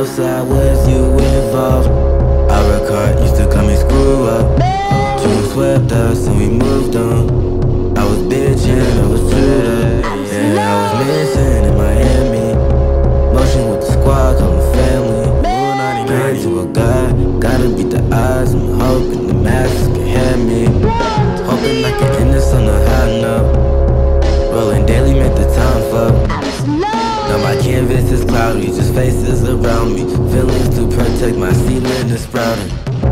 outside with you involved. Our car used to call me screw up. You swept us and we moved on. I was bitching, I was chewed up. And I was missing in Miami. Motion with the squad, call them family. Praying to a God, gotta beat the odds. I'm hoping the masses can have me. Hoping I can end this on a high note. Rolling daily, make the time flow. Now my canvas is cloudy, just faces around me. Feelings to protect my seedling is sprouting.